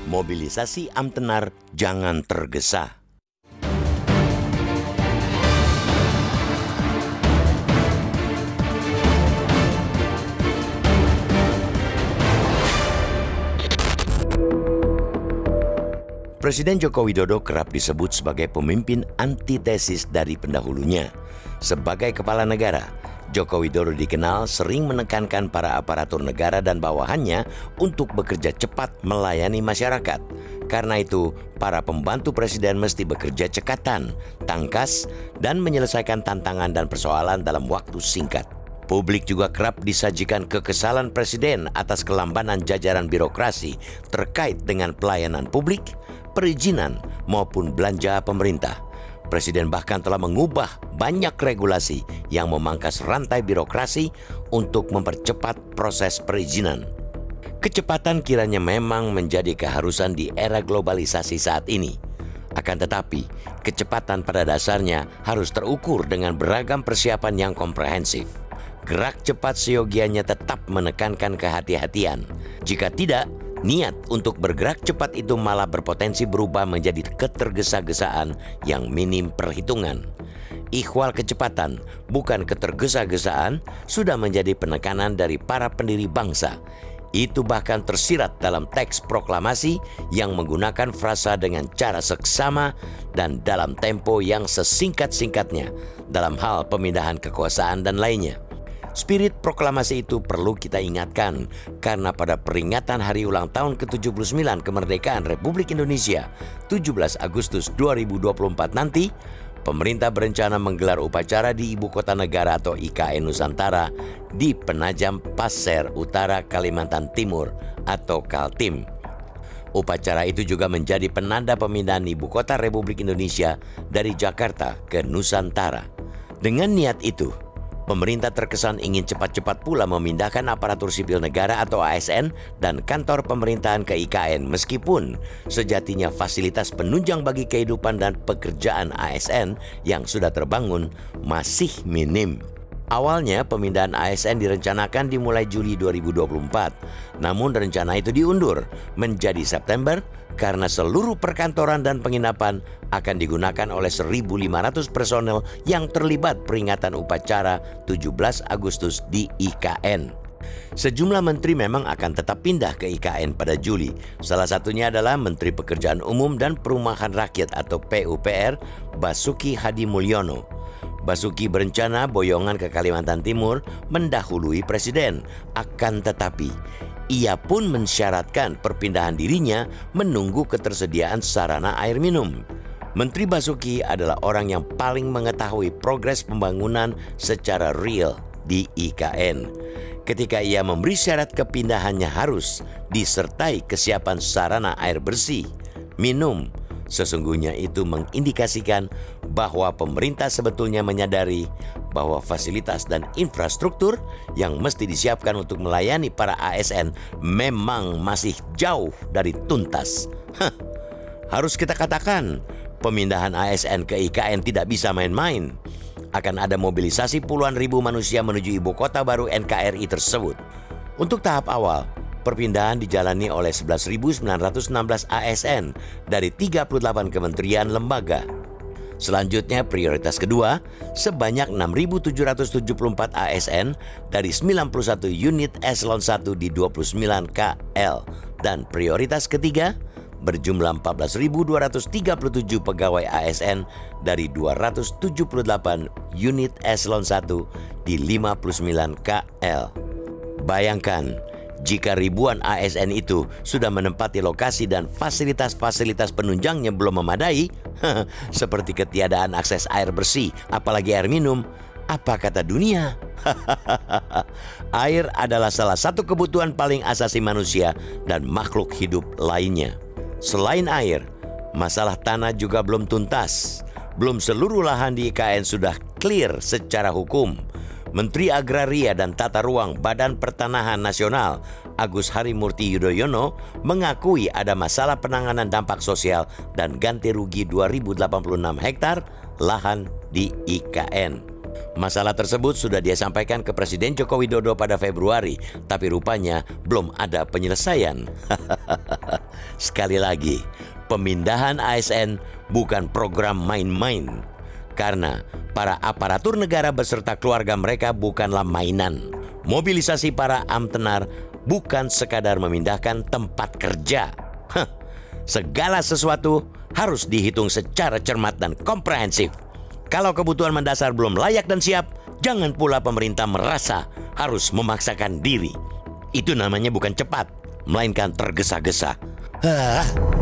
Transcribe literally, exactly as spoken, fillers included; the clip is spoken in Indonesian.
Mobilisasi Amtenar jangan tergesa. Presiden Joko Widodo kerap disebut sebagai pemimpin antitesis dari pendahulunya. Sebagai kepala negara, Joko Widodo dikenal sering menekankan para aparatur negara dan bawahannya untuk bekerja cepat melayani masyarakat. Karena itu, para pembantu presiden mesti bekerja cekatan, tangkas, dan menyelesaikan tantangan dan persoalan dalam waktu singkat. Publik juga kerap disajikan kekesalan presiden atas kelambanan jajaran birokrasi terkait dengan pelayanan publik, perizinan, maupun belanja pemerintah. Presiden bahkan telah mengubah banyak regulasi yang memangkas rantai birokrasi untuk mempercepat proses perizinan. Kecepatan kiranya memang menjadi keharusan di era globalisasi saat ini. Akan tetapi, kecepatan pada dasarnya harus terukur dengan beragam persiapan yang komprehensif. Gerak cepat seyogianya tetap menekankan kehati-hatian. Jika tidak, niat untuk bergerak cepat itu malah berpotensi berubah menjadi ketergesa-gesaan yang minim perhitungan. Ikhwal kecepatan, bukan ketergesa-gesaan, sudah menjadi penekanan dari para pendiri bangsa. Itu bahkan tersirat dalam teks proklamasi yang menggunakan frasa dengan cara seksama dan dalam tempo yang sesingkat-singkatnya dalam hal pemindahan kekuasaan dan lainnya. Spirit proklamasi itu perlu kita ingatkan karena pada peringatan hari ulang tahun ke tujuh puluh sembilan kemerdekaan Republik Indonesia tujuh belas Agustus dua ribu dua puluh empat nanti, pemerintah berencana menggelar upacara di Ibu Kota Negara atau I K N Nusantara di Penajam Pasir Utara, Kalimantan Timur atau Kaltim. Upacara itu juga menjadi penanda pemindahan Ibu Kota Republik Indonesia dari Jakarta ke Nusantara. Dengan niat itu, pemerintah terkesan ingin cepat-cepat pula memindahkan aparatur sipil negara atau A S N dan kantor pemerintahan ke I K N meskipun sejatinya fasilitas penunjang bagi kehidupan dan pekerjaan A S N yang sudah terbangun masih minim. Awalnya pemindahan A S N direncanakan dimulai Juli dua ribu dua puluh empat, namun rencana itu diundur menjadi September karena seluruh perkantoran dan penginapan akan digunakan oleh seribu lima ratus personel yang terlibat peringatan upacara tujuh belas Agustus di I K N. Sejumlah menteri memang akan tetap pindah ke I K N pada Juli. Salah satunya adalah Menteri Pekerjaan Umum dan Perumahan Rakyat atau P U P R, Basuki Hadi Mulyono. Basuki berencana boyongan ke Kalimantan Timur mendahului presiden. Akan tetapi, ia pun mensyaratkan perpindahan dirinya menunggu ketersediaan sarana air minum. Menteri Basuki adalah orang yang paling mengetahui progres pembangunan secara real di I K N. Ketika ia memberi syarat kepindahannya harus disertai kesiapan sarana air bersih, minum, sesungguhnya itu mengindikasikan bahwa pemerintah sebetulnya menyadari bahwa fasilitas dan infrastruktur yang mesti disiapkan untuk melayani para A S N memang masih jauh dari tuntas. Hah, harus kita katakan, pemindahan A S N ke I K N tidak bisa main-main. Akan ada mobilisasi puluhan ribu manusia menuju ibu kota baru N K R I tersebut. Untuk tahap awal, perpindahan dijalani oleh sebelas ribu sembilan ratus enam belas A S N dari tiga puluh delapan kementerian lembaga. Selanjutnya prioritas kedua, sebanyak enam ribu tujuh ratus tujuh puluh empat A S N dari sembilan puluh satu unit eselon satu di dua puluh sembilan K L. Dan prioritas ketiga, berjumlah empat belas ribu dua ratus tiga puluh tujuh pegawai A S N dari dua ratus tujuh puluh delapan unit eselon satu di lima puluh sembilan K L. Bayangkan, jika ribuan A S N itu sudah menempati lokasi dan fasilitas-fasilitas penunjangnya belum memadai, seperti ketiadaan akses air bersih, apalagi air minum, apa kata dunia? Air adalah salah satu kebutuhan paling asasi manusia dan makhluk hidup lainnya. Selain air, masalah tanah juga belum tuntas. Belum seluruh lahan di I K N sudah clear secara hukum. Menteri Agraria dan Tata Ruang Badan Pertanahan Nasional Agus Harimurti Yudhoyono mengakui ada masalah penanganan dampak sosial dan ganti rugi dua ribu delapan puluh enam hektar lahan di I K N. Masalah tersebut sudah dia sampaikan ke Presiden Joko Widodo pada Februari, tapi rupanya belum ada penyelesaian. Sekali lagi, pemindahan A S N bukan program main-main. Karena para aparatur negara beserta keluarga mereka bukanlah mainan. Mobilisasi para amtenar bukan sekadar memindahkan tempat kerja. Hah, segala sesuatu harus dihitung secara cermat dan komprehensif. Kalau kebutuhan mendasar belum layak dan siap, jangan pula pemerintah merasa harus memaksakan diri. Itu namanya bukan cepat, melainkan tergesa-gesa. Ah.